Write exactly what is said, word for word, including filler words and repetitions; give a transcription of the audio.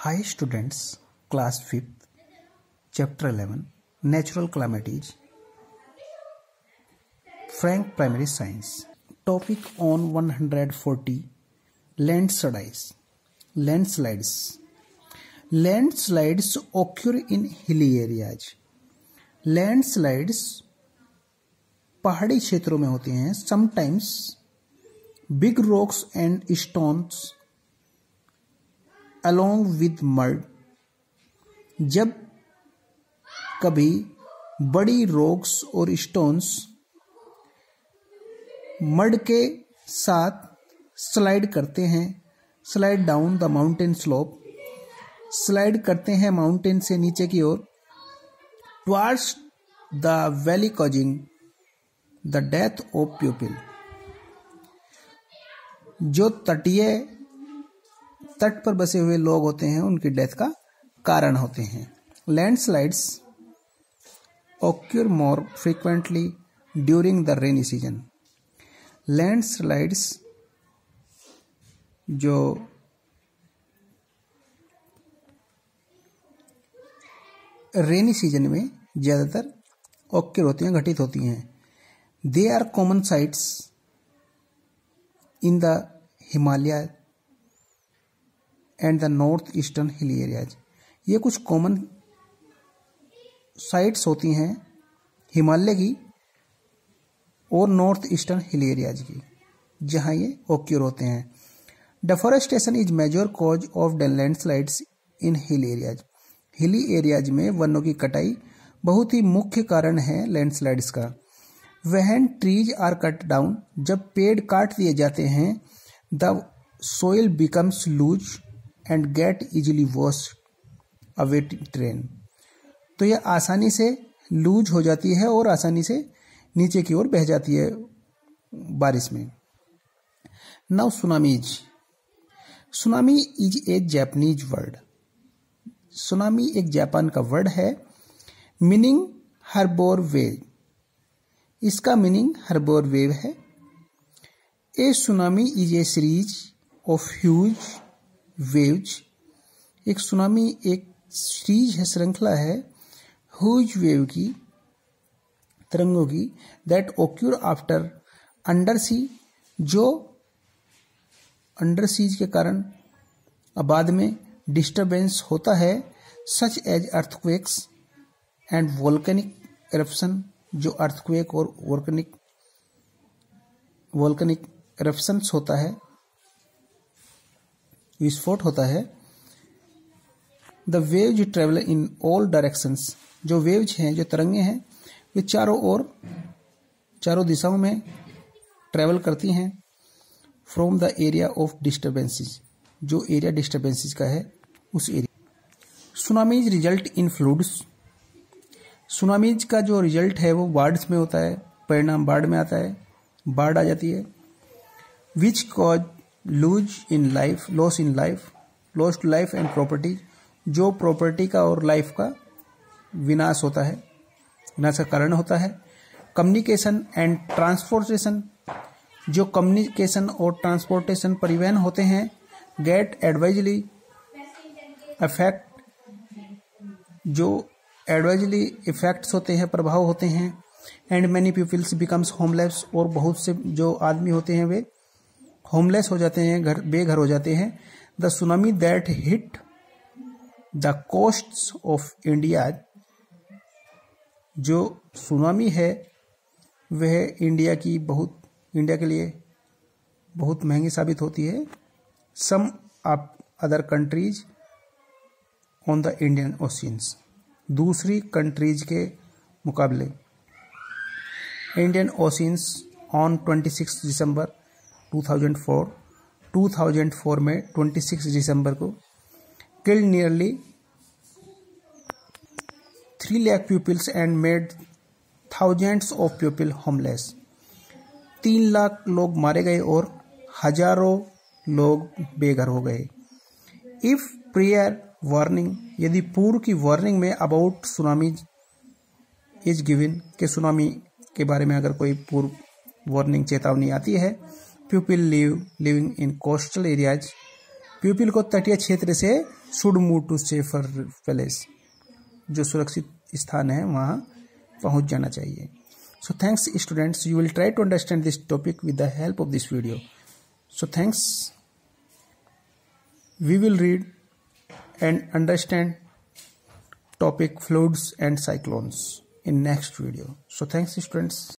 Hi students, class fifth, chapter eleven, natural calamities, Frank Primary Science. Topic on one hundred forty, landslides. Landslides. Landslides occur in hilly areas. Landslides पहाड़ी क्षेत्रों में होते हैं. Sometimes big rocks and stones along with mud. जब कभी बड़ी rocks और stones mud के साथ स्लाइड करते हैं, slide down the mountain slope, slide करते हैं माउंटेन से नीचे की ओर, towards the valley causing the death of people. जो तटीय तट पर बसे हुए लोग होते हैं उनकी डेथ का कारण होते हैं. Landslides occur more frequently during the rainy season. Landslides जो रेनी सीजन में ज्यादातर occur होती हैं, घटित होती हैं. They are common sites in the Himalaya and the north eastern hilly areas. ये कुछ कॉमन साइट्स होती हैं हिमालय की और नॉर्थ ईस्टर्न हिली एरियाज की, जहां ये ओक्यूर होते हैं. Deforestation is major cause of the landslides in hill areas. Hilly areas में वनों की कटाई बहुत ही मुख्य कारण है लैंडस्लाइड्स का. When trees are cut down, जब पेड़ काट दिए जाते हैं, the soil becomes loose and get easily wash away train. तो यह आसानी से लूज हो जाती है और आसानी से नीचे की ओर बह जाती है बारिश में. Now tsunamis. Tsunami is a Japanese word. Tsunami एक जापान का वर्ड है. Meaning harbour wave. इसका मीनिंग हर्बोर वेव है. A tsunami is a series of huge waves. एक सुनामी एक सीरीज है, श्रृंखला है ह्यूज वेव की, तरंगों की, that occur after under sea, जो अंडर सीज के कारण बाद में डिस्टरबेंस होता है, such as earthquakes and volcanic eruption. जो अर्थक्वेक और वोल्केनिक वोल्केनिक एरप्शंस होता है, विस्फोट होता है. The waves travel in all directions. जो वेव्स हैं, जो तरंगे हैं, वे चारों ओर चारों दिशाओं में ट्रेवल करती हैं. From the area of disturbances. जो एरिया डिस्टर्बेंसेस का है उस area. Tsunamis result in floods. Tsunamis का जो रिजल्ट है वो बाढ़ में होता है, परिणाम बाढ़ में आता है, बाढ़ आ जाती है. Which cause loss in life, loss in life, loss to life and property. जो प्रॉपर्टी का और लाइफ का विनाश होता है, विनाश का कारण होता है. Communication and transportation. जो कम्युनिकेशन और ट्रांसपोर्टेशन परिवहन होते हैं, गेट एडवाइजली इफेक्ट. जो एडवाइजली इफेक्ट्स होते हैं, प्रभाव होते हैं. And many peoples becomes homeless. और बहुत से जो आदमी होते हैं वे होमलेस हो जाते हैं, घर बेघर हो जाते हैं. The tsunami that hit the coasts of India. जो सुनामी है वह इंडिया की बहुत इंडिया के लिए बहुत महंगी साबित होती है. Some of other countries on the Indian oceans. दूसरी कंट्रीज के मुकाबले इंडियन ओशियंस ऑन छब्बीस दिसंबर दो हज़ार चार दो हज़ार चार में छब्बीस दिसंबर को killed nearly three lakh peoples and made thousands of people homeless. तीन लाख लोग मारे गए और हजारों लोग बेघर हो गए. इफ प्रियर वार्निंग, यदि पूर्व की वार्निंग में अबाउट सुनामी इज गिवन, के सुनामी के बारे में अगर कोई पूर्व वार्निंग चेतावनी आती है, people live living in coastal areas, people को तटीय क्षेत्र से should move to safer place, जो सुरक्षित स्थान है वहाँ पहुँच जाना चाहिए. So thanks students, you will try to understand this topic with the help of this video. So thanks. We will read and understand topic floods and cyclones in next video. So thanks students.